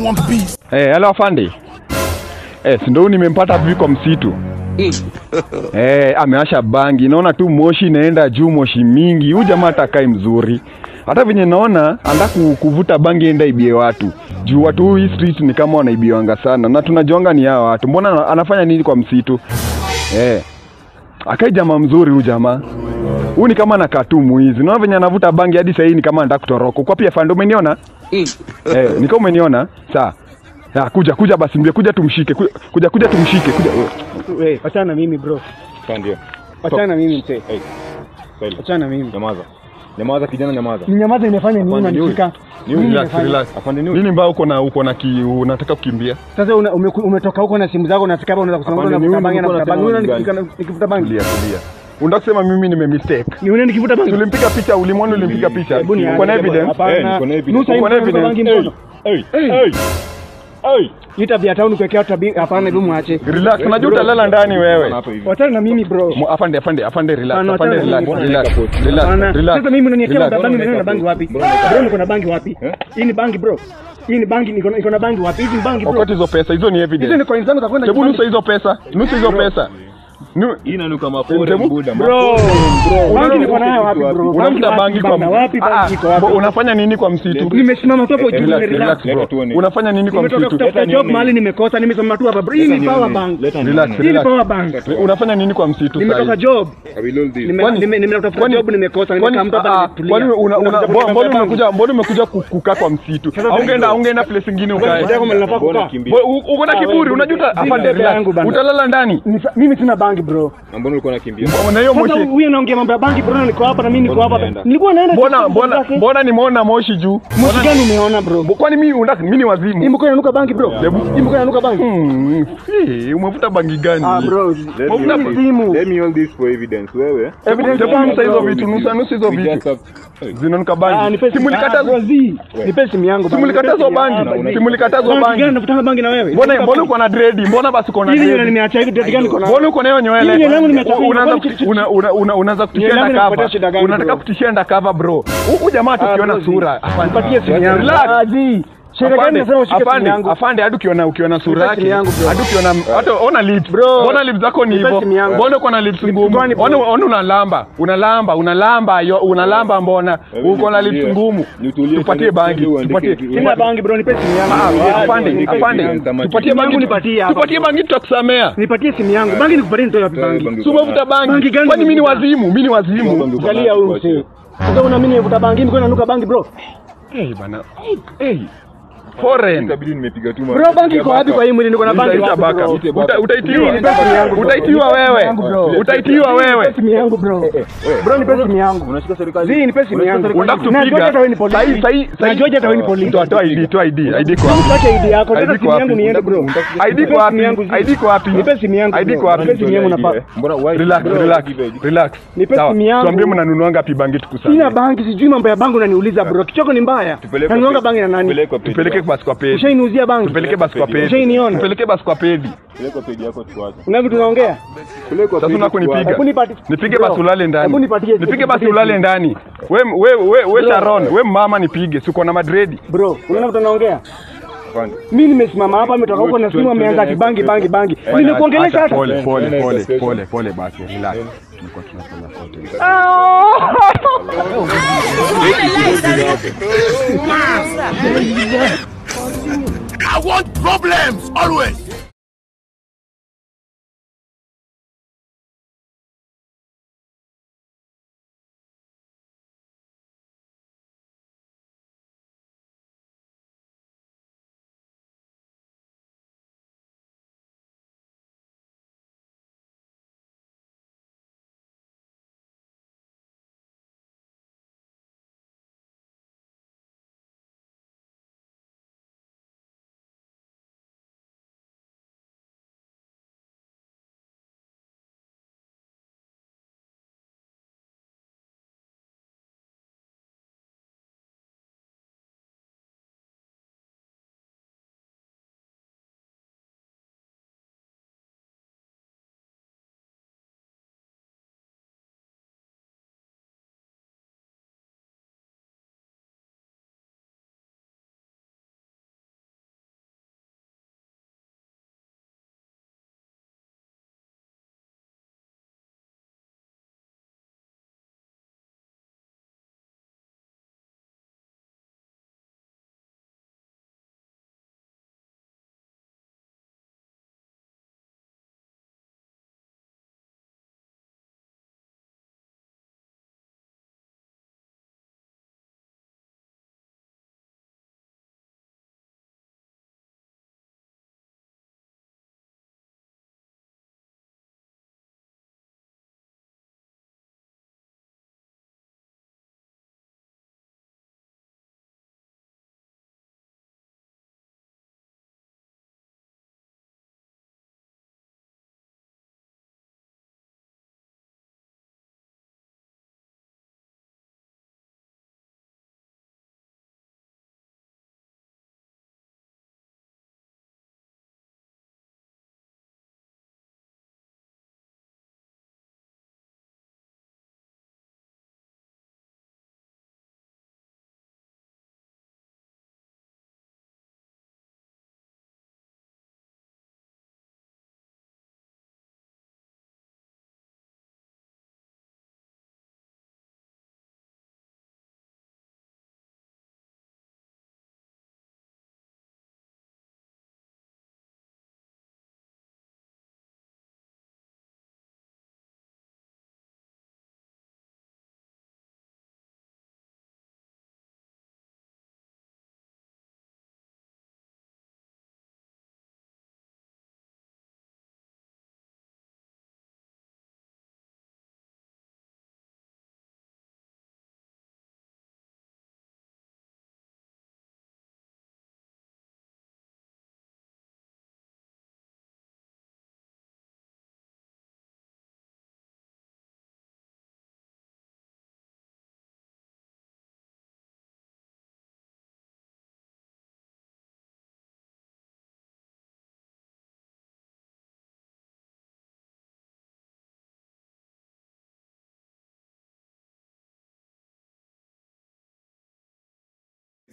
Hello afande. Si ndio nimempata vipi kwa msitu. Ameasha bangi. Naona tu moshi inaenda juu, moshi mingi. Huyu jamaa atakai mzuri. Hata venye naona anataka kuvuta bangi enda ibie watu. Juu watu hii street ni kama wanaibiwanga sana. Na tunajonga ni hao watu. Mbona anafanya nini kwa msitu? Akai jamaa mzuri huyu jamaa. Huyu ni kama anakaa tu mwizi. Naona venye anavuta bangi hadi sasa hii ni kama anataka kutoroka. Kwa pia afande umeniona? Ni kama umeniona? Sawa. Kuja basi mbia, kuja tumshike. Kuja tumshike. Achana na mimi bro. Ndio. Achana na mimi mzee. Achana na mimi. Nyamaza kijana, nyamaza. Nyamaza imefanya nini unanishika? Relax. Afande nini mbao uko na unataka kukimbia? Sasa umetoka huko na simu zako unataka unaweza kusema unavuta bangi na kuvuta bangi. Nikivuta bangi. Tulia. Unataka kusema mimi nimemistake. Ni unaenda nikivuta bangi. Tulimpiga picha, ulimwona ulimpiga picha. Uko na evidence? Hapana. Uko na evidence? Nita vya town kuwekea tabia. Hapana, hebu muache. Relax, unajua utalala ndani wewe. Wachana na mimi bro. Afande relax. Sasa mimi unaniekea bangi, mimi na bangi wapi? Bro niko na bangi wapi? Hii ni bangi bro. Hii ni bangi, niko na bangi wapi? Hizi bangi bro. Wakati hizo pesa, hizo ni evidence. Hizo ni coins zangu za kwenda. Hebu nusa hizo pesa. Inanuka mapore buda. Bro. Bangi niko nayo wapi bro? Unafuta bangi kwa wapi? Bangi iko wapi? Unafanya nini kwa msitu? Nimesimama tu hapo juu na relax bro. Unafanya nini kwa msitu? Nimetoka job mahali nimekosa, nimesimama tu hapa bro. Hii ni power bank. Relax. Hii ni power bank. Unafanya nini kwa msitu sasa? Nimetoka job. Nimetoka job nimekosa, nimekamta hapa tulia. Mbona umekuja kukaa kwa msitu? Ungeenda place nyingine ukae. Uko na kiburi, unajua afande relax. Utalala ndani. Mimi sina bangi bro. Mbona ulikuwa unakimbia? Mbona hiyo moshi? Huyu anaongea mambo ya bangi bro, niko hapa na mimi niko hapa. Nilikuwa naenda. Mbona nimeona moshi juu? Moshi gani umeona bro? Kwani mimi ni wazimu? Hii mko inanuka bangi bro. Hii mko inanuka bangi. Umevuta bangi gani? Bro. Let me hold this for evidence wewe. Evidence nusa hizo vitu, nusa hizo vitu. Zinanuka bangi. Simulikatazo nipe simu yangu. Simulikatazo bangi. Gani nafuta bangi na wewe? Mbona uko na dread? Mbona basi uko na dread? Hii nimeacha hivi dread gani uko na? Mbona uko na hiyo nywele? Unaanza unataka kutishia ndakava bro. Huyu jamaa tukiona sura. Nipatie simu yangu. Relax. Afande hadi ukiona sura yake. Hadi ukiona hata ona lips. Mbona lips zako ni hivyo? Mbona uko na lips ngumu? Ona unalamba mbona? Uko na lips ngumu. Tupatie bangi. Sina bangi bro, nipe simu yangu. Afande. Tupatie bangi tutakusamea. Nipatie simu yangu. Bangi nikupatie nitoe wapi bangi? Sumavuta bangi. Kwani mimi ni wazimu? Angalia huyu mzee. Sasa una mimi nivuta bangi, niko nanuka bangi bro. Bana. Foreign. Itabidi nimepiga tu bro. Bangi iko wapi kwa hii mwili? Niko na bangi baka. Utaitiwa wewe. Simu yangu bro. Bro nipe simu yangu. Unashika serikali. Nipe simu yangu. Unataka kupiga. Sasa George hata wewe ni polisi. Toa ID kwa. Tuache ID yako. Toa simu yangu niende bro. ID kwa wapi? Nipe simu yangu. ID kwa wapi? Nipe simu yangu napa. Relax. Nipe simu yangu. Tuambie mnanunua ngapi bangi tukusanye. Sina bangi, sijui mambo ya bangi unaniuliza bro. Kichoko ni mbaya. Nanunua bangi na nani? Tupeleke basi kwa pedi. Ushainiuzia bangi. Tupeleke basi kwa pedi. Ushainiona. Tupeleke basi kwa pedi. Peleka pedi yako tuache. Una vitu tunaongea? Sasa unakunipiga. Nipige basi ulale ndani. Hebu nipatie. Nipige basi ulale ndani. Wewe Sharon, wewe mama nipige. Siko na madredi. Bro, unaona vitu tunaongea? Mimi nimesimama hapa, nimetoka huko na simu ameanza kibangi. Nimekuongelesha hata. Pole basi, relax. Tulikuwa tunafanya photo. I want problems always.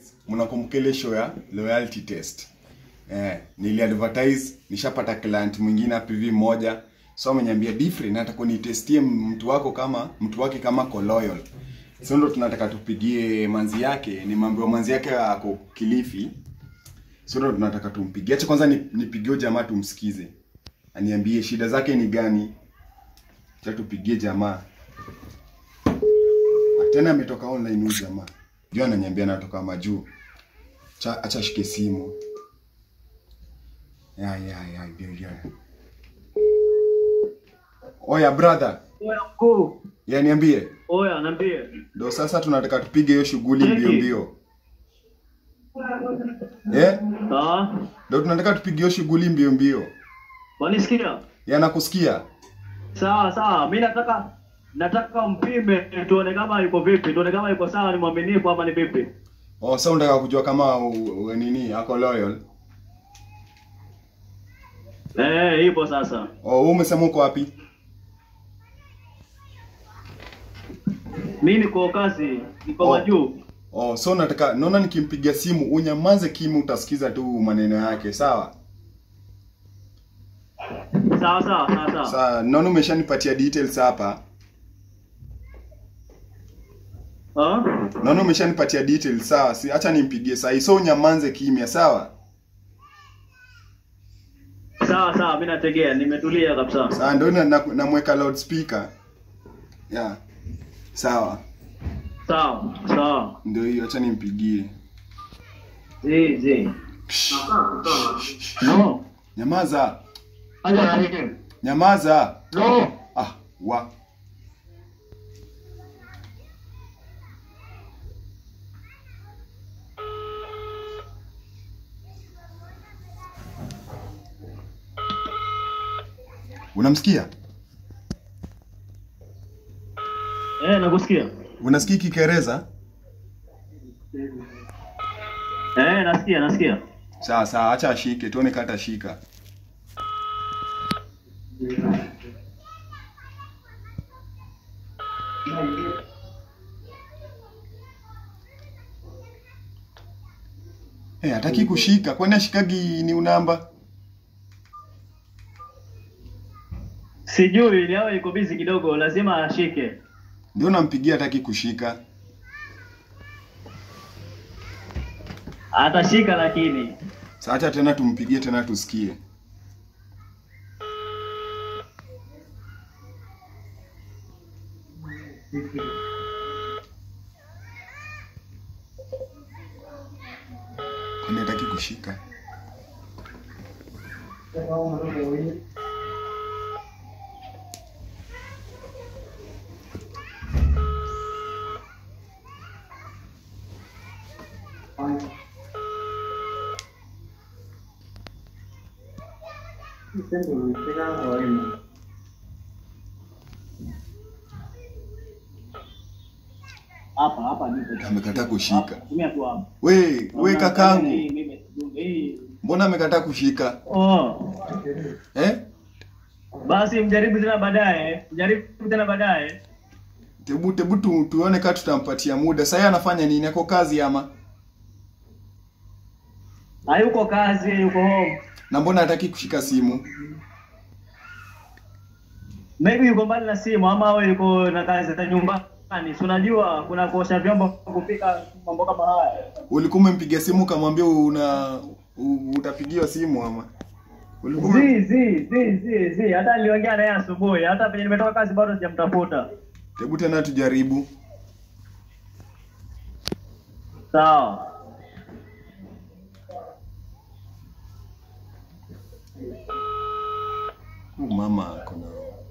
Mnakumbuka ile show ya loyalty test. Nili advertise, nishapata client mwingine hapa hivi mmoja. So ameniambia different, nataka kunitestie mtu wake kama ko loyal. So ndo tunataka tupigie manzi yake, ni mambo manzi yake ako Kilifi. So ndo tunataka tumpigie. Acha kwanza nipigie jamaa tumsikize. Aniambie shida zake ni gani. Acha tupigie jamaa. Tena ametoka online huyu jamaa. Ndio ananiambia anatoka majuu. Acha shike simu. Ya. Oya brother. Oya mkuu. Ya niambie. Oya niambie. Ndio sasa tunataka tupige hiyo shughuli mbio. Ndio tunataka tupige hiyo shughuli mbio. Wanisikia? Ya nakusikia. Sawa. Mimi nataka mpime tuone kama yuko vipi. Tuone kama yuko sawa, ni mwaminifu ama ni vipi. Sasa unataka kujua kama nini ako loyal? Ipo sasa. Umesema uko wapi? Mimi niko kazi, niko majuu. So nataka naona nikimpigia simu unyamaze kimi, utasikiza tu maneno yake, sawa? Sawa. Sawa, naona umeshanipatia details hapa. Naona umeshanipatia details, sawa? Si acha nimpigie sasa. So unyamaze kimya, sawa? Sawa, mimi nategea, nimetulia kabisa. Sawa, ndio namweka loudspeaker. Yeah. Sawa. Ndio hiyo, acha nimpigie. No. Nyamaza. Acha nipige. Nyamaza. No. Wa. Unamsikia? Nakusikia. Unasikia Kiingereza? Nasikia. Sawa, acha ashike, tuone kata shika. Hataki kushika. Kwani ashikagi ni unamba? Sijui, ni hawa yuko busy kidogo, lazima ashike. Ndio nampigia, hataki kushika. Atashika lakini. Sasa acha tena tumpigie tena tusikie. Hataki kushika. Hapa nipo. Amekataa kushika. Tumia tu hapa. We kakangu. Mbona amekataa kushika? Basi mjaribu tena baadaye. Tebu tuone kama tutampatia muda. Sasa anafanya nini? Ako kazi ama? Hayuko kazi, yuko home. Na mbona hataki kushika simu? Maybe yuko mbali na simu ama wewe yuko na kazi za nyumbani. Si unajua kuna kuosha vyombo, kupika, mambo kama haya. Ulikuwa umempigia simu kamwambia utapigiwa simu ama? Hata niliongea naye asubuhi, hata penye nimetoka kazi bado sijamtafuta. Hebu tena tujaribu. Sawa. Mama kuna.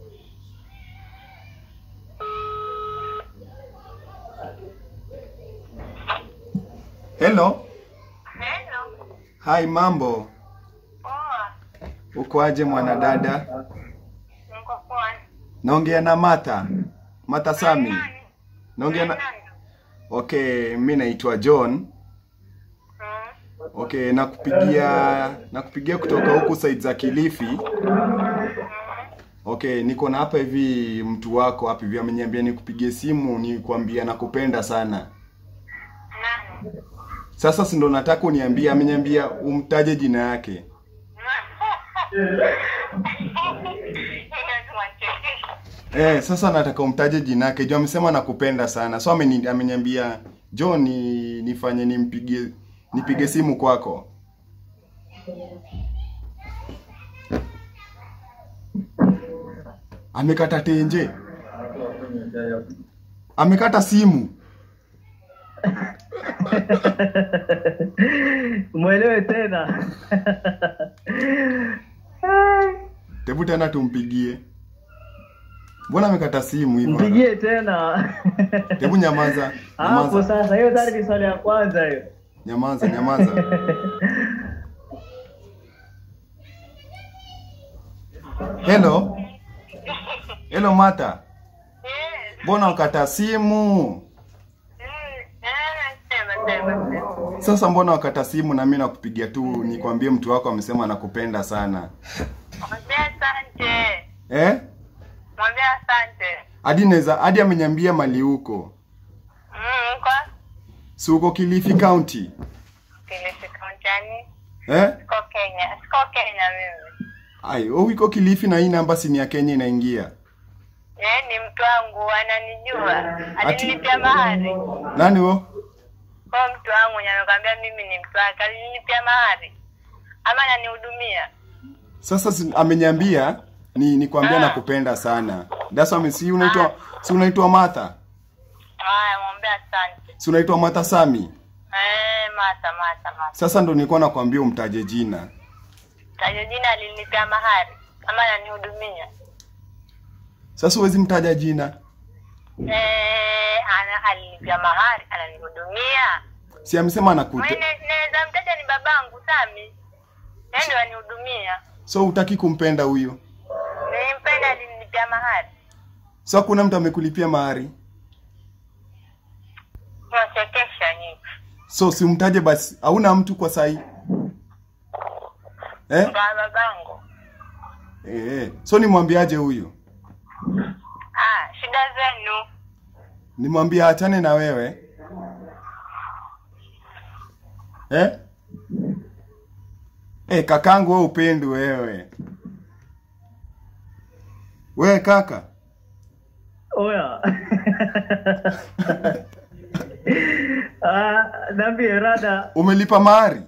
Hello. Hi, mambo. Uko aje mwanadada? Niko poa. Naongea na Martha Sami. Naongea na Okay, mimi naitwa John. Okay, nakupigia kutoka huku side za Kilifi. Okay, niko na hapa hivi mtu wako hapa hivi ameniambia nikupigie simu nikwambia nakupenda sana. Sasa si ndo nataka uniambie, ameniambia umtaje jina yake. Sasa nataka umtaje jina yake. Jo amesema nakupenda sana. So ameniambia Jo nifanye nipige simu kwako. Amekata tenje. Amekata simu. Mwelewe tena. Tebu tena tumpigie. Mbona amekata simu hivyo? Mpigie tena. Tebu nyamaza. Hapo sasa hiyo tayari ni swali ya kwanza hiyo. Nyamaza. Hello. Hello Mata. Mbona ukata simu? Sasa mbona wakata simu na mimi nakupigia tu nikwambie mtu wako amesema anakupenda sana. Mwambie asante. Mwambie asante. Hadi ameniambia mali huko. Kwa? Si uko Kilifi County? Kilifi County yani? Siko Kenya mimi. Uko Kilifi na hii namba si ni ya Kenya inaingia. Ni mtu wangu ananijua. Alinilipia mahari. Nani huo? Kwa mtu wangu anakuambia mimi ni mtu wake, alinilipia mahari. Ama ananihudumia. Sasa ameniambia nikwambia nakupenda sana. That's why si unaitwa Martha? Mwambie asante. Si unaitwa Martha Sami? Martha. Sasa ndo nilikuwa nakwambia umtaje jina. Tajo jina alinilipia mahari. Ama ananihudumia. Sasa huwezi mtaja jina. Alinilipia mahari, ananihudumia. Si amesema anakuta. Naweza mtaja ni babangu Sami. Ndio anihudumia. So hutaki kumpenda huyo? Nimpenda, alinilipia mahari. So kuna mtu amekulipia mahari? Unachekesha nyinyi. So si umtaje basi. Hauna mtu kwa sahi? Babangu. So nimwambiaje huyo? Shida zenu. Nimwambie achane na wewe? Kakangu wewe upendi wewe. Wewe kaka. Oya. Niambie rada. Umelipa mahari?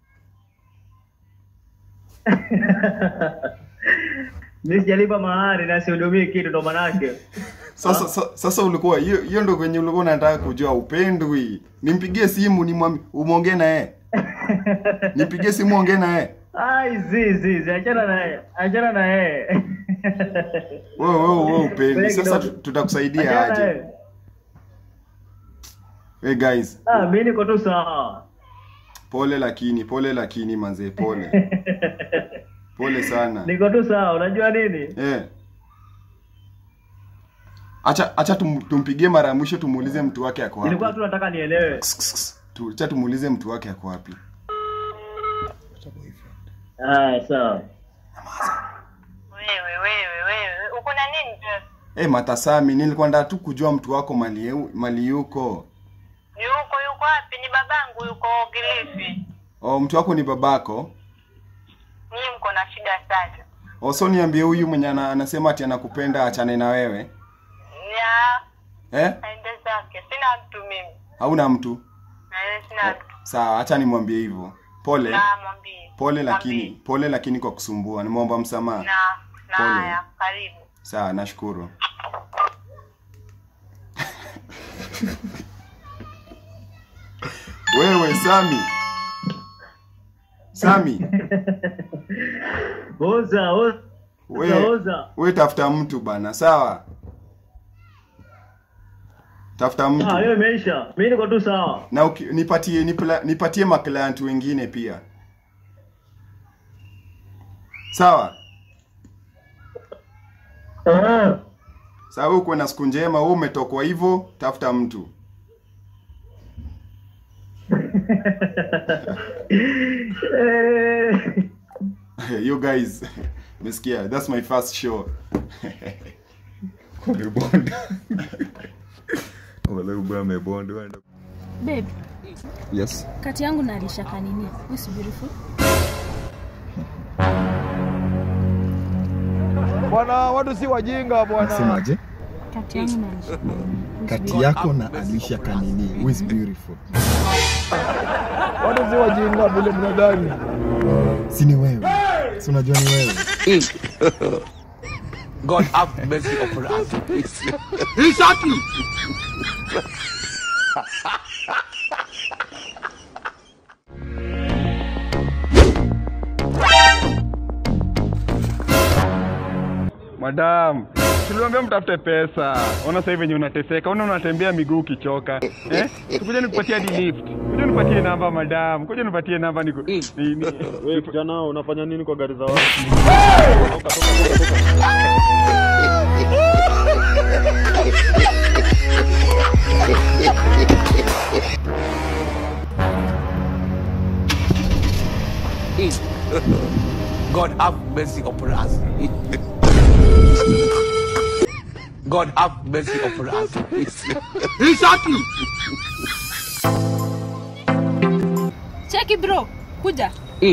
Mimi sijalipa mahari na sihudumii kitu ndo manake. Sasa ulikuwa hiyo ndo kwenye ulikuwa unataka kujua upendwi. Nimpigie simu nimwambie umeongea na yeye. Nipigie simu ongea na yeye. Zizi achana na yeye. Wewe upendi. Sasa tutakusaidia aje? Guys. Mimi niko tu sawa. Pole lakini manze pole. Pole sana. Niko tu sawa, unajua nini? Acha tumpigie mara ya mwisho tumuulize mtu wake ako wapi. Nilikuwa tu nataka nielewe. Acha tumuulize mtu wake ako wapi. Sawa. Wewe, uko na nini? Martha Sami, nilikuwa nataka tu kujua mtu wako mali yuko. Yuko wapi? Ni babangu yuko Kilifi. Mtu wako ni babako? Mimi mko na shida sana. So niambie huyu mwenye anasema ati anakupenda achane na wewe. Aende zake. Sina mtu mimi. Hauna mtu? Sina mtu. Sawa, acha nimwambie hivyo. Pole. Mwambie. Pole lakini kwa kusumbua. Nimeomba msamaha. Haya, karibu. Sawa, nashukuru. Wewe Sami. Oza. Wewe tafuta mtu bana, sawa? Tafuta mtu. Hiyo imeisha. Mimi niko tu sawa. Na nipatie maklienti wengine pia. Sawa? Sawa, uko na siku njema, wewe umetokwa hivyo, tafuta mtu. You guys, mesikia, that's my first show. Wala ubaya mebondo. Babe, Yes. Kati yangu na Alisha Kanini, who's beautiful? Bwana, watu si wajinga bwana. Unasemaje? Kati yangu na Alisha. Kati yako na Alisha Kanini, who is beautiful? Watu si wajinga vile mnadhani. Si ni wewe. Si unajua ni wewe. God have mercy upon us. He shot you. Madam, tuliambia mtafute pesa. Ona sasa hivi venye unateseka. Ona unatembea miguu ukichoka. Kuja nikupatie hadi lift. Kuja nipatie namba madam. Kuja nipatie namba niko. Wewe kijana unafanya nini kwa gari za watu? God have mercy upon us. God have mercy upon us. He shot you. Cheki bro, kuja.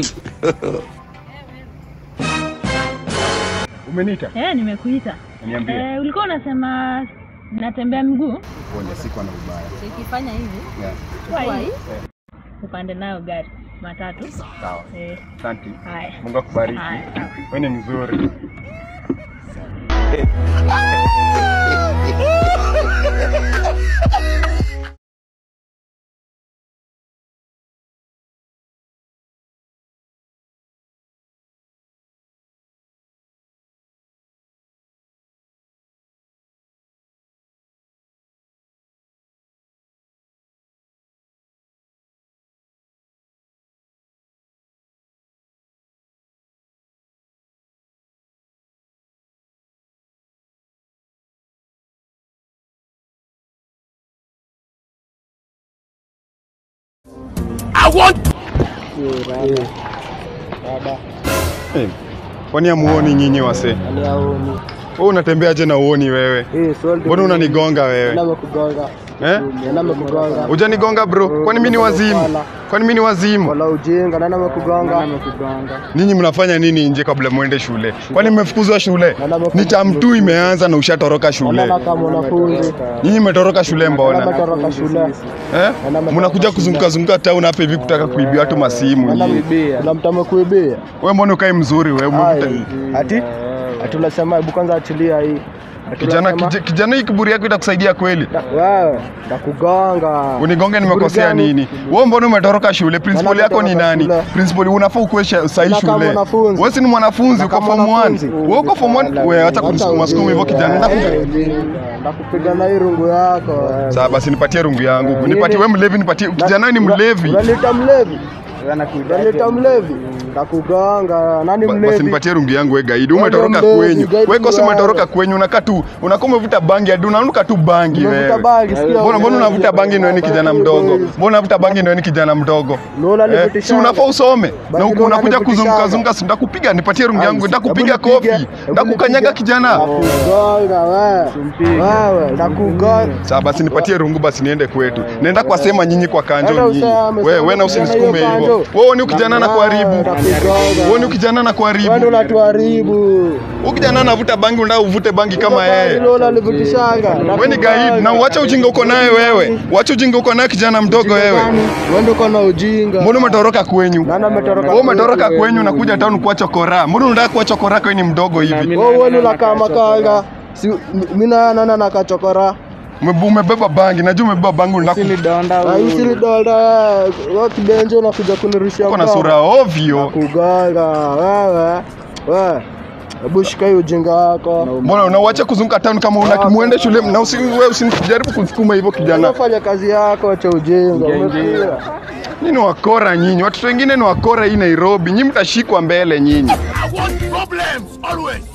Umeniita? Nimekuita. Niambie. Ulikuwa unasema natembea mguu? Ponja siku na ubaya. Ukifanya hivi. Yeah. Chukua hii. Upande nayo gari matatu. Sawa. Asante. Haya. Mungu akubariki. Wewe ni mzuri. I want. Kwani amuoni nyinyi wase? Wewe unatembeaje na uoni wewe? Mbona unanigonga wewe? Nimekugonga. Nimekugonga. Hujanigonga bro. Kwani mimi ni wazimu? Kwani mimi ni wazimu? Wala ujinga, nani amekugonga? Ninyi mnafanya nini nje kabla muende shule? Kwani mmefukuzwa shule? Ni term 2 imeanza na ushatoroka shule. Kama mwanafunzi. Nyinyi mmetoroka shule mbona? Nimetoroka shule. Mnakuja kuzunguka town hapa hivi kutaka kuibia watu masimu nyinyi. Na mtu amekuibia. Wewe mbona ukae mzuri wewe? Ati unasema hebu kwanza achilia hii. Kijana hii kiburi yako itakusaidia kweli? Wewe nakugonga. Unigonge nimekosea nini? Wewe mbona umetoroka shule? Principal yako ni nani? Principal unafaa ukuwe sahi shule. Wewe si ni mwanafunzi uko form 1. Wewe uko form 1. Wewe acha kunisukuma hivyo kijana. Nakupiga na hii rungu yako. Sawa basi nipatie rungu yangu. Nipatie wewe mlevi nipatie. Kijana ni mlevi. Unaleta mlevi. Unaleta mlevi. Nakugonga. Nani mlevi? Basi nipatie rungu yangu wewe gaidi. Umetoroka kwenyu. Wewe kosa umetoroka kwenyu unakaa tu. Unakuwa umevuta bangi hadi unanuka tu bangi wewe. Unavuta bangi sikia. Mbona unavuta bangi na wewe ni kijana mdogo? Mbona unavuta bangi na wewe ni kijana mdogo? Si unafaa usome. Na unakuja kuzunguka sitakupiga nipatie rungu yangu nitakupiga kofi. Nitakukanyaga kijana. Nakugonga wewe. Wewe nakugonga. Sawa basi nipatie rungu basi niende kwetu. Naenda kwa sema nyinyi kwa kanjo nyinyi. Wewe na usinisukume hivyo. Wewe ni kijana na kuharibu. Wewe ni kijana na kuharibu. Wewe unatuharibu. Ukijana anavuta bangi unataka uvute bangi kama yeye. Wewe ni gaidi na uache ujinga uko naye wewe. Uache ujinga uko naye kijana mdogo wewe. Wewe ndio uko na ujinga. Mbona umetoroka kwenyu? Wewe umetoroka kwenyu na kuja town kuacha chokora. Mbona unataka kuacha chokora kwa ni mdogo hivi? Wewe ni la kama kanga. Mimi na nakachokora. Umebeba bangi, najua umebeba bangi unataka Usili donda. Wewe kibenjo unakuja kunirushia. uko na sura ovyo. Kugaga wewe. Hebu shika hiyo ujinga wako. Mbona unaacha kuzunguka town kama unakimuende shule na wewe usinijaribu kusukuma hivyo kijana. Unafanya kazi yako acha ujinga. Umesikia? Nyinyi wakora nyinyi. Watu wengine ni wakora hii Nairobi. Nyinyi mtashikwa mbele nyinyi. I want problems always.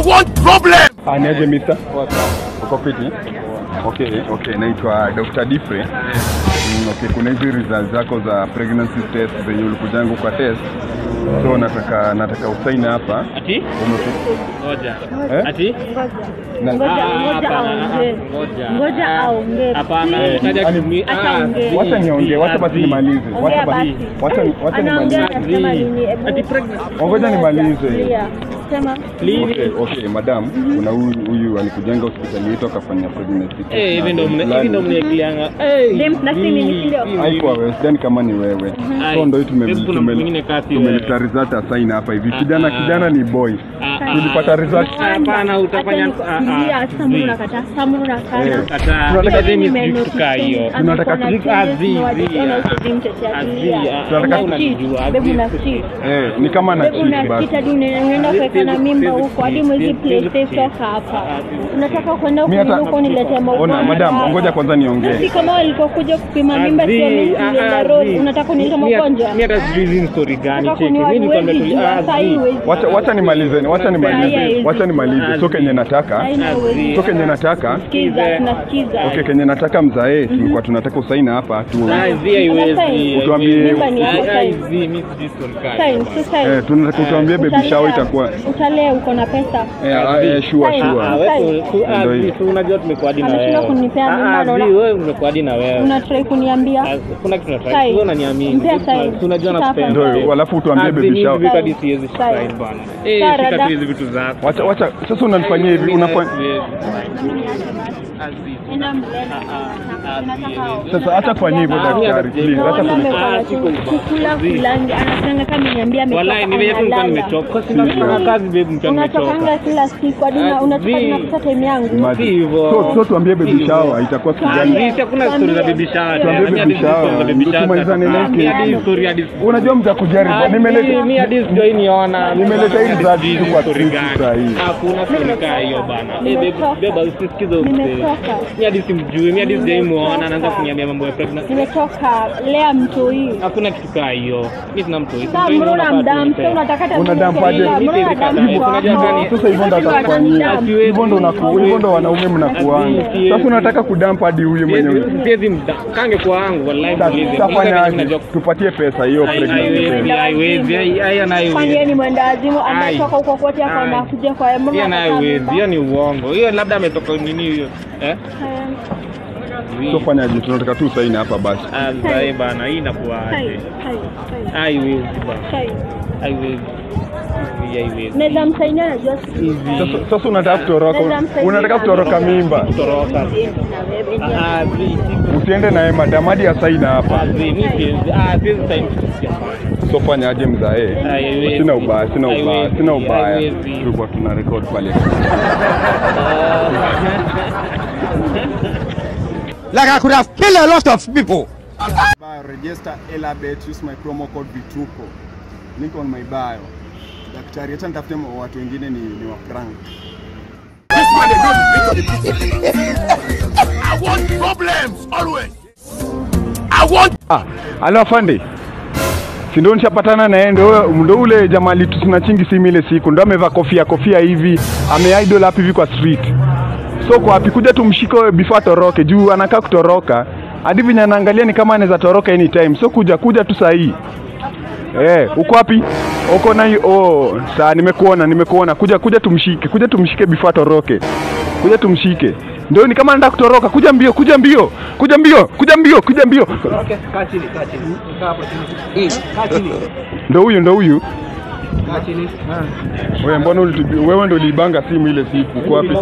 I want problem. Aniaje mister? Uko fiti? Okay, naitwa Dr. Difre. Okay, kuna hizi results zako za pregnancy test zenye ulikujangu kwa test. So nataka usaini hapa. Ati? Ngoja. Ati? Ngoja aongee. Hapana. Wacha niongee, wacha basi nimalize. Wacha nimalize. Ati pregnant. Ngoja nimalize. Sema. Okay, madam, kuna huyu alikujenga hospitali yetu akafanya pregnancy test. Hivi ndo mnekilianga. Haikuwa wewe, sidhani kama ni wewe. So ndio tumeleta result assign hapa hivi. Kijana ni boy. Tulipata result. Hapana, utafanya tunataka ni kama na cheat basi. Unaenda kuweka na mimba huko hadi mwezi play toka hapa. Unataka kwenda huko niletee maua. Ona madam, ngoja kwanza niongee. Si kama walikokuja kupima mimba sio mimi ndio road. Unataka nilete magonjwa. Mimi hata sijui story gani cheki. Mimi niko wacha nimalize. So kenye nataka. Sikiza, tunasikiza. Okay, kenye nataka mzae, tulikuwa tunataka usaini hapa tu. Utuambie tunataka utuambie baby shower itakuwa. Utalea uko na pesa. Sure. Unajua tumekuwa hadi na wewe. Unataka kunipea mimba na wewe umekuwa hadi na wewe. Unataka kuniambia? Kuna kitu nataka. Wewe unaniamini. Tunajua nakupenda. Ndio, alafu utuambie baby shower. Hivi hadi siwezi shine bana. Shika hizi vitu zako. Wacha sasa unanifanyia hivi, unafanya sasa hata kwa hivyo daktari please hata kukula kulangi anasanga kama niambia ametoka. Wallahi nimeyetu nimechoka sina kazi baby mchana nimechoka. Unataka kila siku hadi unataka ninapata time yangu. Hivyo. So tuambie baby shower itakuwa kijani. Hakuna story za baby shower. Tuambie baby shower. Tumalizane nake. Hadi story hadi. Unajua mtakujaribu. Mimi hadi sijui niona. Nimeleta hii za kwa story gani. Hakuna story kama hiyo bana. Beba usisikize Nimetoka. Mimi hadi simjui. Mimi hadi sijamuona anaanza kuniambia mambo ya pregnant. Nimetoka lea mtu hii. Hakuna kitu kama hiyo. Mimi sina mtu hii. Sasa mbona mdam? Sasa unataka hata unadampaje? Sasa hivyo ndo atakufanyia. Hivyo ndo wanaume mnakuanga. Sasa unataka kudampa hadi huyo mwenyewe. Siwezi kange kwa wangu wallahi. Sasa tupatie pesa hiyo pregnancy. Haiwezi. Kwani ni mwendazimu ametoka huko kote hapa na kuja kwa mbona? Hiyo haiwezi. Hiyo ni uongo. Hiyo labda ametoka nini hiyo? So fanyaje? Tunataka tu saini hapa basi. Sasa bana, hii inakuaje? Haiwezi bana. Haiwezi. Naweza msaidia na just sasa unataka kutoroka mimba. Usiende naye madam hadi asaini hapa. So fanyaje mzae? Sina ubaya. Tulikuwa tuna record pale. Like I could have killed a lot of people. Register Elabet, use my promo code Vituko. Link on my bio. Daktari, acha nitafute watu wengine ni wa prank. This man I want problems always. I want. Halo afande. Si ndio nishapatana na yeye ndio ule jamaa alitusina chingi simu ile siku ndio amevaa kofia hivi, ameidol hapo hivi kwa street. So kwa wapi kuja tumshike before toroke juu anakaa kutoroka. Hadi vinya naangalia ni kama anaweza toroka anytime. So kuja tu saa hii. Uko wapi? Uko na saa nimekuona. Kuja tumshike before toroke. Kuja tumshike. Ndio ni kama anataka kutoroka. Kuja mbio. Okay, kaa chini. Kaa hapo chini. Kaa chini. Ndio huyu. Kaa chini. Wewe mbona wewe ndio ulibanga simu ile siku? Uko wapi?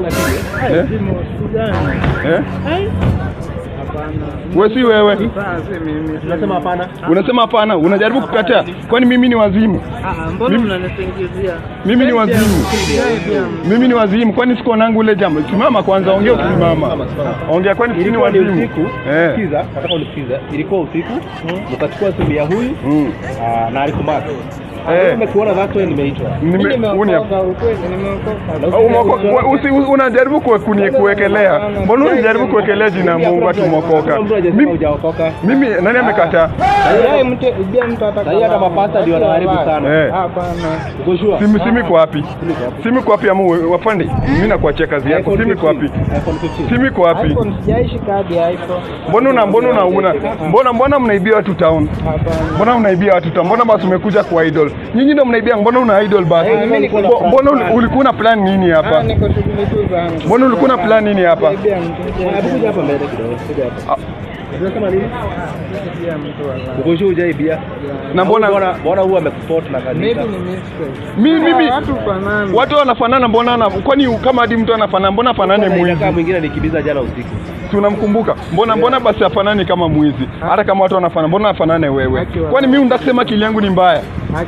Wewe si wewe. Unasema hapana. Unasema hapana, unajaribu kukataa. Kwani mimi ni wazimu? Mbona unanisingizia? Mimi ni wazimu. Kwani siko nangu ile jambo. Simama kwanza, ongea usimama. Ongea kwani sisi ni wazimu. Sikiza, nataka unisikize. Ilikuwa usiku, mkachukua simu ya huyu na alikumaka. Umekuona that way nimeitwa. Unajaribu kuwekelea. Mbona unajaribu kuwekelea jina Mungu tumokoka? Mimi nani amekataa? Hata mapasta ndio wanaharibu sana. Hapana. Simi kwa wapi? Simi kwa wapi amu wafande? Mimi nakuachia kazi yako. Simi kwa wapi? Simi kwa wapi? Sijaishi kadi iPhone. Mbona mnaibia watu town? Mbona mnaibia watu town? Mbona basi umekuja kwa idol? Nyinyi ndio mnaibia, mbona una idol basi? Mbona ulikuwa na plan nini hapa? Niko shughuli tu zangu. Mbona ulikuwa na plan nini hapa? Kuja hapa mbele kidogo. Kuja hapa. Unasema nini? Ukosho hujaibia. Na mbona huwa amekusupport na kanisa? Mimi watu wanafanana, mbona kwani kama hadi mtu anafanana, mbona fanane mwizi? Kama mwingine alikibiza jana usiku. Tunamkumbuka. Mbona basi afanane kama mwizi? Hata kama watu wanafanana, mbona afanane wewe? Kwani mimi unataka kusema akili yangu ni mbaya?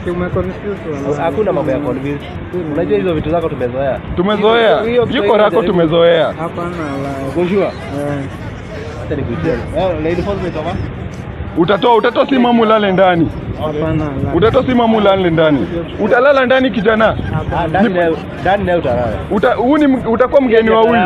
Hakuna mambo ya convince. Unajua hizo vitu zako tumezoea. Tumezoea. Yuko rako tumezoea. Hapana la. Unajua? Hata nikuitia. Lady Force kama? Utatoa simu ulale ndani. Hapana la. Utatoa simu ulale ndani. Utalala ndani kijana. Ndani nayo utalala. Utakuwa mgeni wa huyu.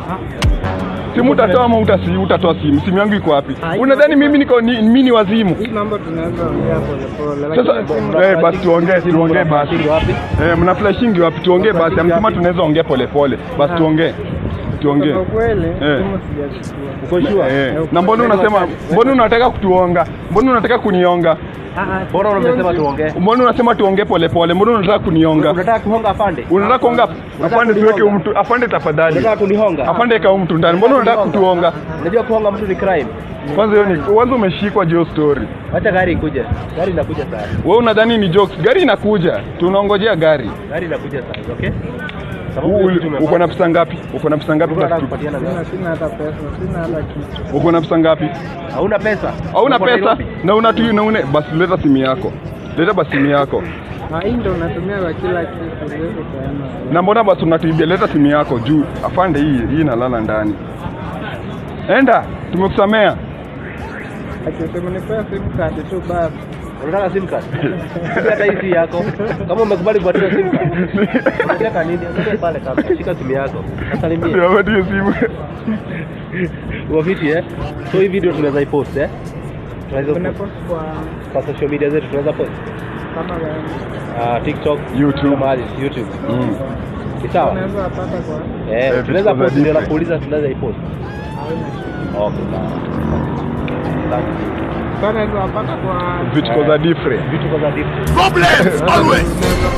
Simu utatoa ama utatoa simu? Simu yangu iko wapi? Unadhani mimi ni wazimu? Hii mambo tunaweza ongea pole pole. Sasa basi tuongee basi. Mna flashingi wapi? Tuongee basi. Amsema tunaweza ongea pole pole. Basi tuongee. Kwa kweli simu sijachukua. Uko sure? Na mbona unataka kutuonga? Mbona unataka kunionga? Mbona unasema tuongee? Mbona unasema tuongee pole pole? Mbona unataka kunionga? Unataka kuhonga afande? Unataka kuhonga afande? Tuweke mtu afande tafadhali. Unataka kunihonga? Afande kama mtu ndani. Mbona unataka kutuonga? Unajua kuhonga mtu ni crime. Kwanza umeshikwa jio story. Acha gari ikuje. Gari inakuja sasa. Wewe unadhani ni jokes? Gari inakuja. Tunaongojea gari. Gari inakuja sasa, okay? Uko na pesa ngapi? Sina hata pesa, sina hata kitu. Uko na pesa ngapi? Hauna pesa? Hauna pesa? Na basi leta simu yako. Leta basi simu yako. Hii ndio unatumia kwa kila kitu wewe sana. Na mbona basi unatuibia? Leta simu yako juu. Afande hii inalala ndani. Enda, tumekusamea. Akisema ni pesa simu card tu basi. Unataka SIM card? Hata hii yako. Kama umekubali kupatia SIM card. Unataka nini? Unataka pale kama shika simu yako. Salimia. Ndio ndio simu. Uwafiti So hii video tunaweza ipost Tunaweza post kwa social media zetu tunaweza post. Kama gani? TikTok, YouTube. YouTube. Sawa. Tunaweza pata kwa. Tunaweza post ndio la kuuliza tunaweza ipost. Okay. Tunaweza pata kwa vitu za different. Problems always.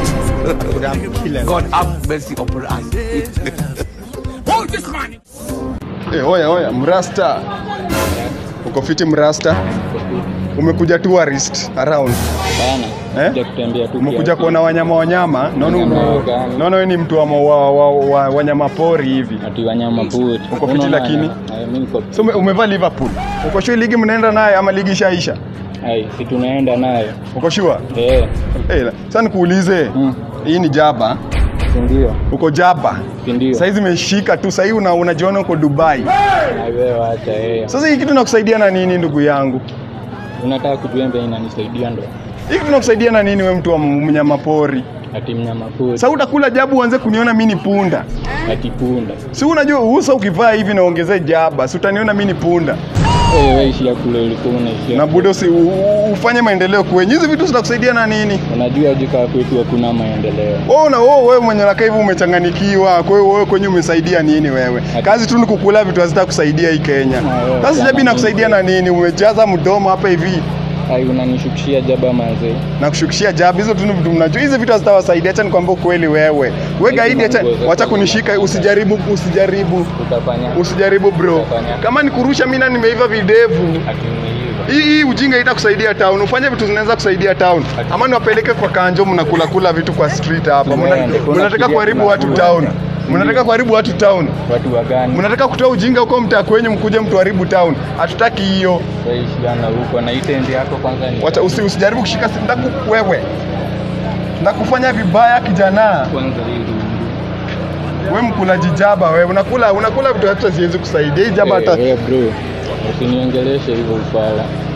God have mercy upon us. Hold this money. Oya, mrasta. Uko fiti mrasta? Umekuja tourist around. Bana. Kutembea tu. Umekuja kuona wanyama. Naona wewe ni mtu wa wanyama pori hivi. Ati wanyama pori. Uko fiti lakini. So umevaa Liverpool. Uko sure ligi mnaenda naye ama ligi ishaisha? Si tunaenda nayo. Uko sure? Sasa nikuulize. Hii ni Jaba. Ndio. Uko Jaba. Ndio. Sasa hizi imeshika tu, sasa unajiona uko Dubai. Wewe acha Sasa hii kitu inakusaidia na nini ndugu yangu? Unataka kujua mbona inanisaidia ndo? Hii kitu inakusaidia na nini wewe mtu wa mnyama pori? Ati mnyama pori. Sasa utakula Jabu uanze kuniona mimi ni punda. Ati punda. Si unajua uso ukivaa hivi naongezea Jaba, si utaniona mimi ni punda. Wewe ishi ya kule ulikuwa unaishia. Na budo ufanye maendeleo kwenye hizi vitu zitakusaidia na nini? Unajua jika kwetu hakuna maendeleo. Wewe mwenye nakaa hivi umechanganikiwa. Kwa hiyo wewe kwenye umesaidia nini wewe? Kazi tu ni kukula vitu hazitakusaidia hii Kenya. Sasa Jabi inakusaidia na nini? Umejaza mdomo hapa hivi. Unanishukishia Jaba manze. Na kushukishia Jaba hizo tu ni vitu mnajua. Hizi vitu hazitawasaidia. Acha nikwambie ukweli wewe. Wewe gaidi acha kunishika, usijaribu. Usijaribu bro. Kama nikurusha mimi na nimeiva videvu. Hii ujinga itakusaidia town. Ufanye vitu zinaweza kusaidia town. Ama niwapeleke kwa kanjo mnakula vitu kwa street hapa. Mnataka kuharibu watu town. Mnataka kuharibu watu town. Watu wa gani? Mnataka kutoa ujinga huko mtaa kwenye mkuje mtu haribu town. Hatutaki hiyo. Ishiana huko na itendi yako kwanza ni. Wacha usijaribu kushika sindaku wewe. Nakufanya vibaya kijana. Kwanza hili. Wewe mkulaji Jaba wewe. Unakula vitu hata siwezi kusaidia. Hii Jaba hata bro. Usiniongeleshe hivyo ufala.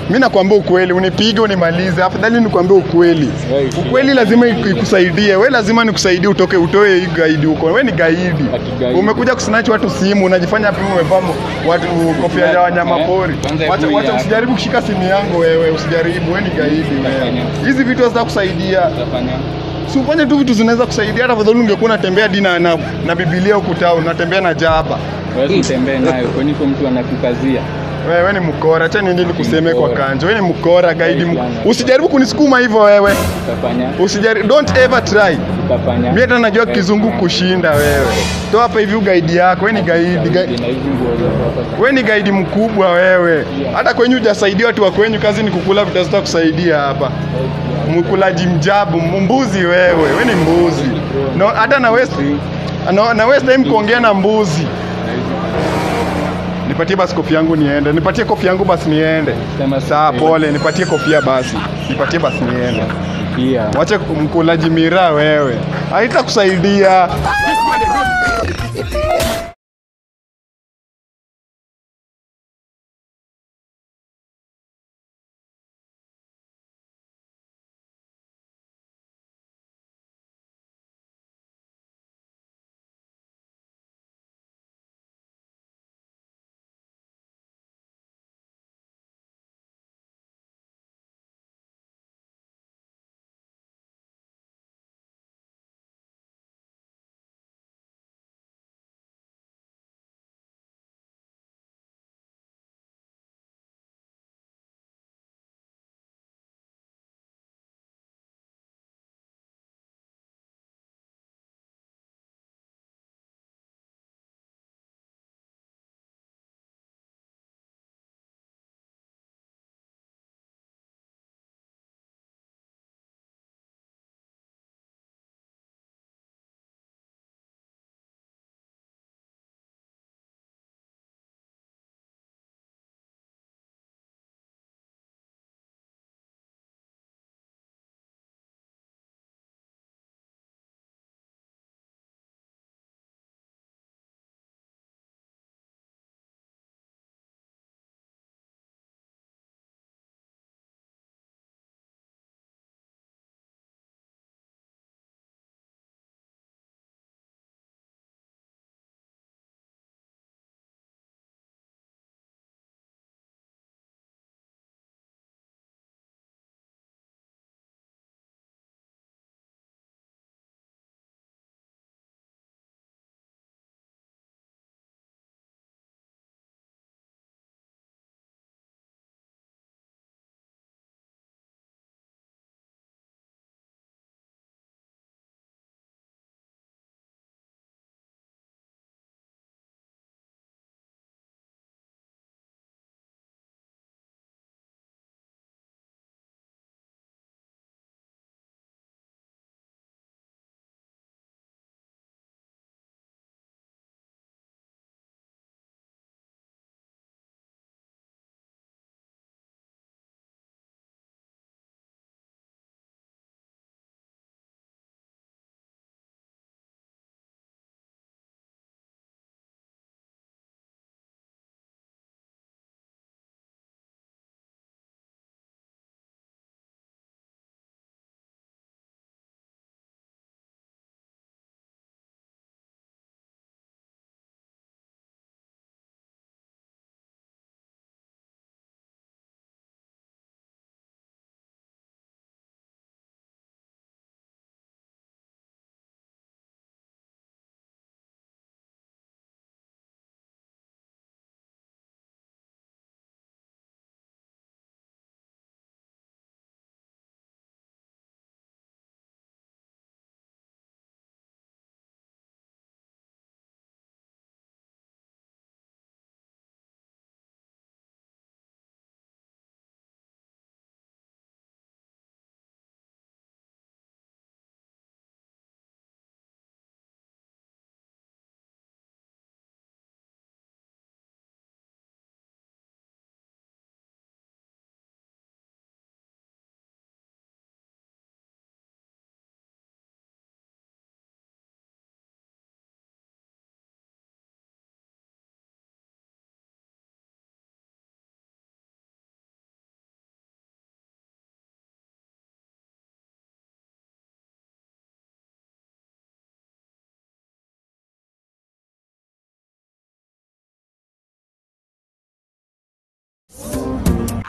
Mimi nakwambia ukweli, unipige unimalize. Afadhali nikwambie ukweli. Ukweli lazima ikusaidie. Wewe lazima nikusaidie utoe hii guide huko. Wewe ni gaidi. Umekuja kusnatch watu simu, unajifanya hapo umevaa watu kofia ya wanyama pori. Wacha usijaribu kushika simu yangu wewe, usijaribu. Wewe ni gaidi wewe. Hizi vitu hazita kusaidia. Si ufanye tu vitu zinaweza kusaidia. Hata afadhali ungekuwa unatembea dina na Biblia huko town, unatembea na jaba. Wewe utembee nayo, kwani kwa mtu anakukazia. Wewe ni mkora, acha niende nikuseme kwa kanjo. Wewe ni mkora guide. Usijaribu kunisukuma hivyo wewe. Utafanya. Usijaribu, don't ever try. Utafanya. Mimi hata najua kizungu kushinda wewe. Toa hapa hivi guide yako. Wewe ni guide. Wewe ni guide mkubwa wewe. Hata kwenyu hujasaidia watu wa kwenyu, kazi ni kukula vitu kusaidia hapa. Mkulaji mjabu, mbuzi wewe. Wewe ni mbuzi. No, hata na West time kuongea na mbuzi. Nipatie basi kofi yangu niende. Nipatie kofi yangu basi niende. Sawa pole, nipatie kofia basi. Nipatie basi niende. Pia. Wacha mkulaji miraa wewe. Haitakusaidia.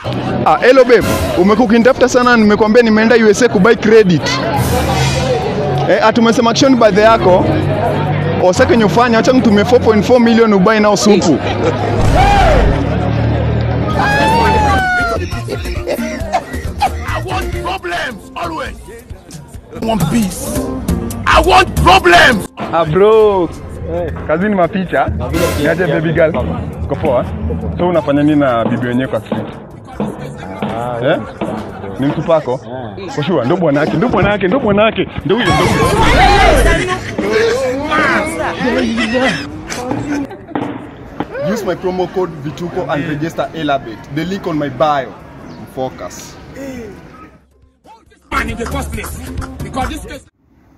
Hello babe. Umekuwa ukinitafuta sana, nimekwambia nimeenda USA kubuy credit. Tumesema action birthday yako. Osaka nyofanya, acha mtume 4.4 million ubuy nao supu. I want peace. I want problems. Bro. Kazi ni mapicha. Niaje baby girl. Uko poa? So unafanya nini na bibi wenyewe kwa street? Ni mtu pako? Kwa sure, ndo bwanake. Ndo huyo. Use my promo code Vituko and register Elabit. The link on my bio. Focus. Man in the first place. Because this case.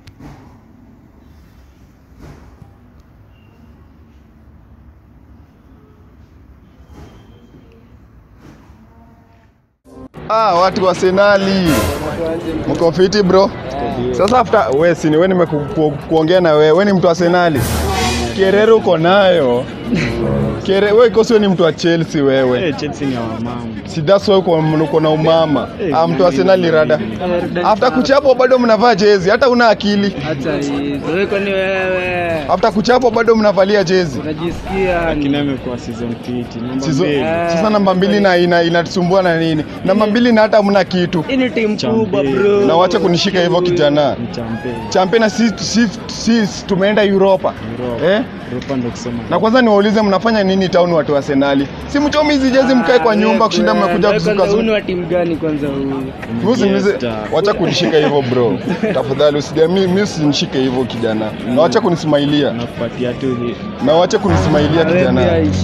Watu wa Arsenali. Mko fiti bro? Sasa after wewe nimekuongea na wewe ni mtu wa Arsenali. Kerere uko nayo. Wewe kosi ni mtu wa Chelsea wewe. Chelsea ni wa mama. Si that's why uko na umama. Mtu wa Arsenal rada. After kuchapo bado mnavaa jezi, hata una akili. Acha hizo. Wewe ni wewe. After kuchapo bado mnavalia jezi. Unajisikia kiname kwa season 2 namba 2. Sasa namba 2 inatusumbua na nini? Namba 2 na hata mna kitu. Hii ni timu kubwa bro. Na wacha kunishika hivyo kijana. Champion na sisi tumeenda Europa. Europa ndo kusema. Na kwanza niwaulize mnafanya nini town watu wa Arsenal? Si mchomi hizi jezi mkae kwa nyumba kushinda mmekuja kuzuka. Huyu wa timu gani kwanza huyu? Wacha kunishika hivyo bro. Tafadhali mimi usinishike hivyo kijana. Na wacha kunismailia. Nakupatia tu hii. Na wacha kunismailia kijana.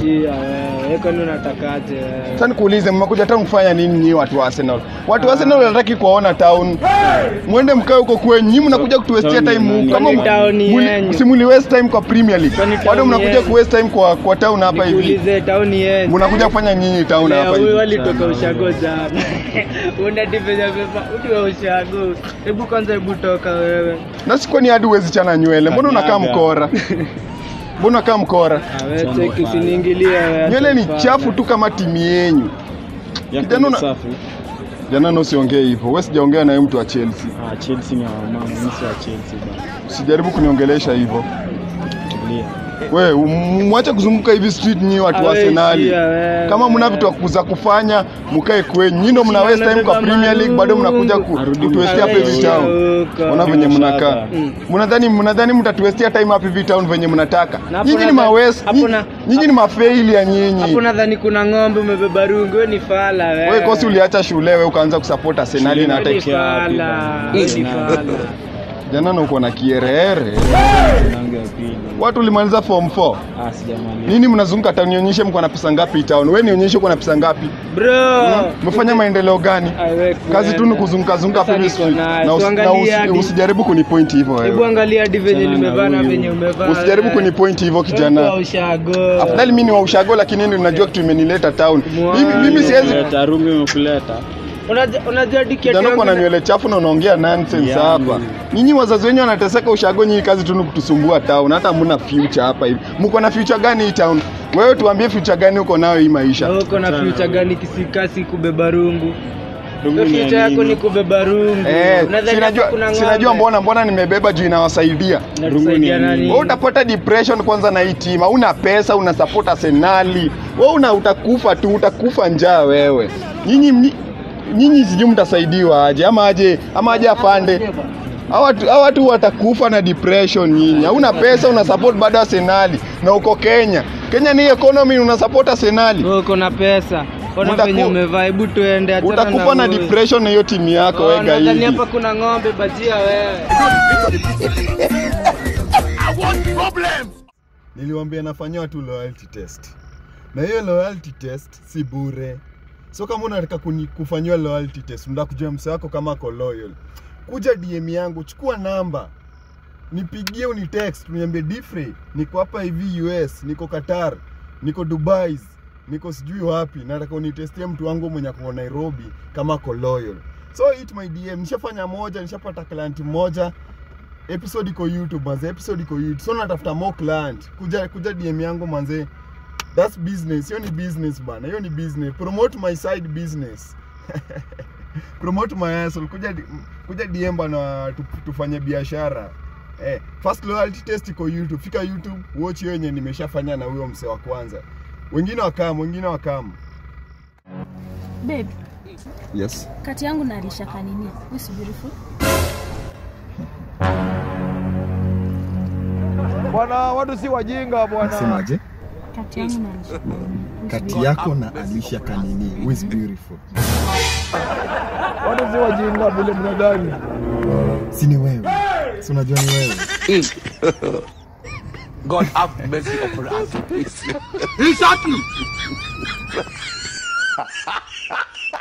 Wewe kwani unatakaje? Sasa nikuulize mmekuja town kufanya nini nyinyi watu wa Arsenal? Watu wa Arsenal wanataka kuona town. Muende mkae huko kwenyu. Nyinyi mnakuja kutuwestia time huko. Kama msimuli waste time kwa Premier League. Bado mnakuja ku waste time kwa town hapa hivi. Ulize town yenu. Mnakuja kufanya nini town hapa hivi? Wewe walitoka ushago jana. Una defense pepa, uti wa ushago. Hebu kwanza toka wewe. Na siko ni hadi uwezi chana nywele. Mbona unakaa mkora? Mbona kama mkora? Wewe cheki usiniingilie wewe. Nywele ni chafu tu kama timu yenu. Kijana safi. Jana usiongee hivyo. Wewe sijaongea na wewe mtu wa Chelsea. Chelsea ni wa mama, mimi si wa Chelsea bana. Usijaribu kuniongelesha hivyo. Tulia. Wewe mwache kuzunguka hivi street nyinyi watu wa Arsenal. Kama mna vitu za kufanya mkae kwenyu. Nyinyi ndio mna waste time kwa Premier League bado mnakuja kutuwestia hapa hivi town. Ona venye mnakaa. Mnadhani mtatuwestia time hapa hivi town venye mnataka. Nyinyi ni mawest. Nyinyi ni mafailure nyinyi. Hapo nadhani kuna ng'ombe umebeba rungu, wewe ni fala wewe. Wewe kosi uliacha shule wewe ukaanza kusupport Arsenal na hata fala. Jana uko na kierere. Watu ulimaliza form 4. Sijamaliza. Nini mnazunguka town nionyeshe mko na pesa ngapi town? Wewe nionyeshe uko na pesa ngapi? Bro, umefanya maendeleo gani? Kazi tu ni kuzunguka hapa street. Na usijaribu kunipoint hivyo wewe. Hebu angalia hadi venye nimevaa na venye umevaa. Usijaribu kunipoint hivyo kijana. Afadhali mimi ni wa ushago lakini ndio ninajua kitu imenileta town. Mimi siwezi tarungu imekuleta. Unajua diketi yangu kuna nywele chafu na unaongea nonsense hapa. Nyinyi wazazi wenyu wanateseka ushago, nyinyi kazi tu ni kutusumbua town. Hata hamna future hapa hivi. Mko na future gani hii town? Wewe tuambie future gani uko nayo hii maisha? Uko na future gani kisikasi kubeba rungu? Future yako ni kubeba rungu. Sinajua mbona nimebeba juu inawasaidia. Rungu ni nani? Wewe utapata depression kwanza na hii team. Una pesa, una support Arsenal. Wewe utakufa tu, utakufa njaa wewe. Nyinyi sijui mtasaidiwa aje ama aje afande. Hao watu watakufa na depression nyinyi. Hauna pesa, una support bado Arsenal na uko Kenya. Kenya ni economy, una support Arsenal. Wewe uko na pesa. Ona venye umevaa, hebu tuende achana na. Utakufa na depression na hiyo timu yako wewe guys. Ndani hapa kuna ng'ombe bajia wewe. I want problems. Niliwaambia nafanywa tu loyalty test. Na hiyo loyalty test si bure. So kama unataka kufanywa loyalty test, unataka kujua mse wako kama ako loyal. Kuja DM yangu, chukua namba. Nipigie unitext, uniambie Difrey, niko hapa hivi US, niko Qatar, niko Dubai, niko sijui wapi, nataka unitestie mtu wangu mwenye ako Nairobi kama ako loyal. So hit my DM, nishafanya moja, nishapata client moja. Episode iko YouTube, manze, episode iko YouTube. So natafuta more client. Kuja DM yangu manze. That's business. Hiyo ni business bana. Hiyo ni business. Promote my side business. Promote my hustle. Kuja DM bana tufanye biashara. First loyalty test iko YouTube. Fika YouTube, watch hiyo yenye nimeshafanya na huyo mse wa kwanza. Wengine wakam. Babe. Yes. Kati yangu na Alisha Kanini. Who's beautiful? Bwana, watu si wajinga bwana. Nasemaje? Kati yangu na Alisha Kanini. Kati yako na Alisha Kanini, who is beautiful? Watu si wajinga vile mnadhani. Si ni wewe. Si unajua ni wewe. God have mercy upon us. He shot you.